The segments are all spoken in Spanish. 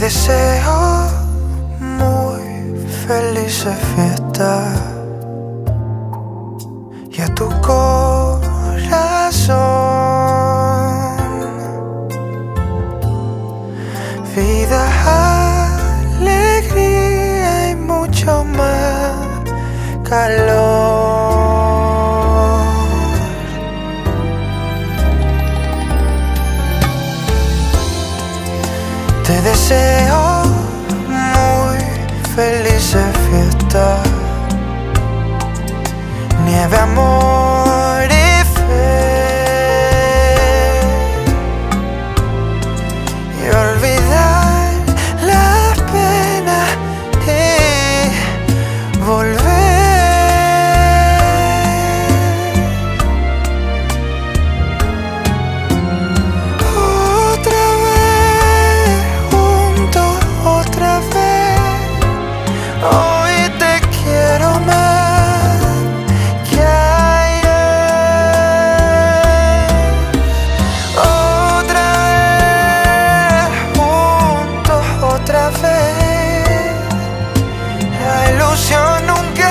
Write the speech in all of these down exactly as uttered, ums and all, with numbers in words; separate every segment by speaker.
Speaker 1: deseo muy felices fiestas y a tu corazón vida, alegría y mucho más calor. Te deseo muy felices fiestas, nieve, amor y fe, y olvidar las penas y volver otra vez, juntos otra vez. Hoy te quiero más que ayer. Otra vez, juntos otra vez. La ilusión nunca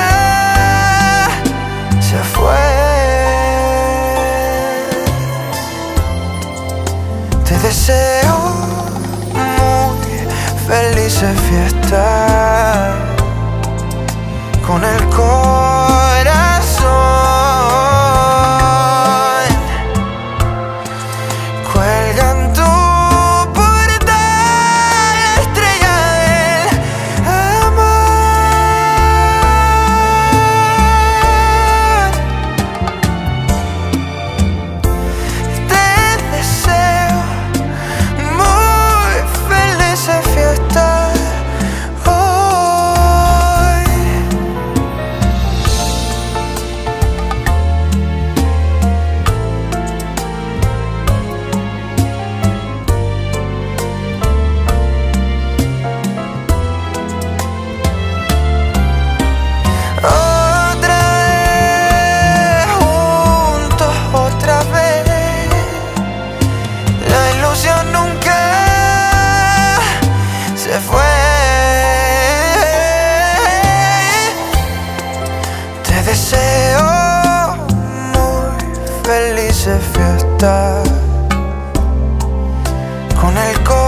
Speaker 1: se fue. Te deseo muy felices fiestas con el corazón. Cuelga en tu portal la estrella del amor. Te deseo muy felices fiestas hoy. Otra vez, juntos otra vez. La ilusión nunca se fue. Te deseo muy felices fiestas con el corazón.